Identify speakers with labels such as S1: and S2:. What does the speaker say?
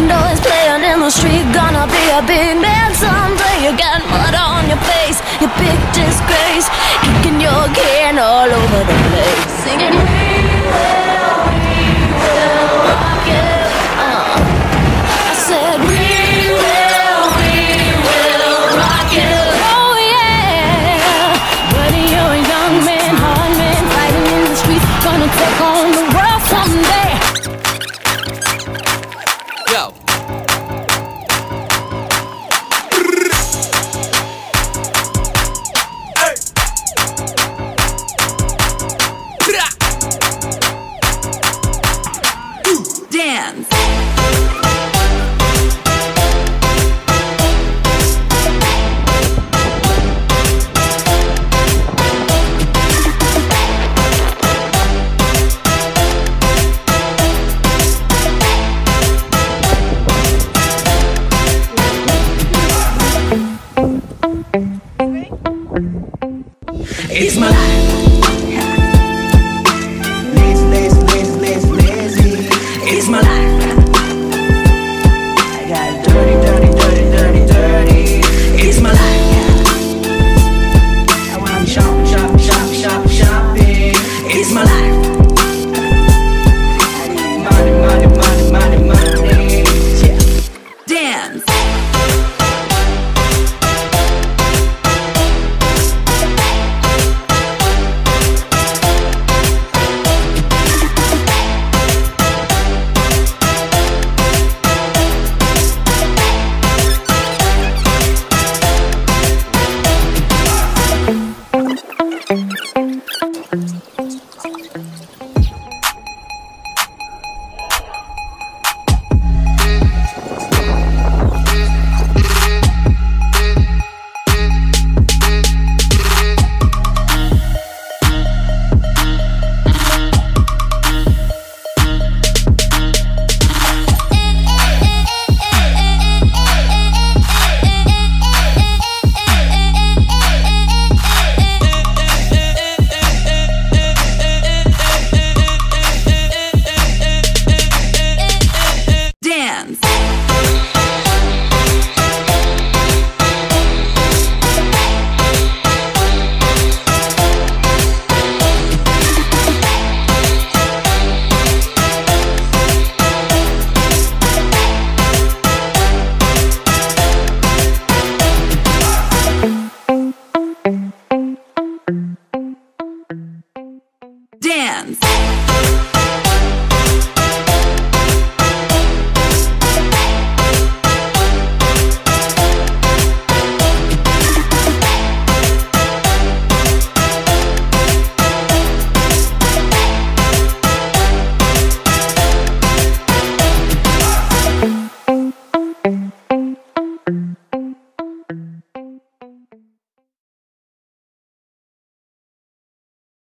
S1: noise playing in the street. Gonna be a big man someday. You got mud on your face, you big disgrace, kicking your can all over the place, singing we will rock it. I said we will rock it. Oh yeah. Buddy, you're a young man, hard man, fighting in the streets, gonna take on the world someday.
S2: Yo.
S1: Dance.
S3: It's my life. Lazy. It's my life. I got dirty. It's my life. I wanna shopping. It's my life. Money. Yeah.
S1: Dance. Dance.